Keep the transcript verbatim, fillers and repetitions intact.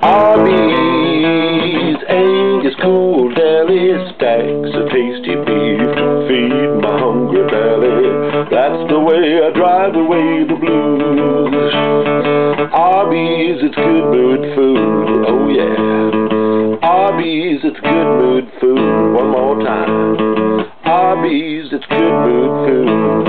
Arby's, Angus, cool deli, stacks of tasty beef to feed my hungry belly. That's the way I drive away the blues. Arby's, it's good mood food, oh yeah. Arby's, it's good mood food, one more time. Arby's, it's good mood food.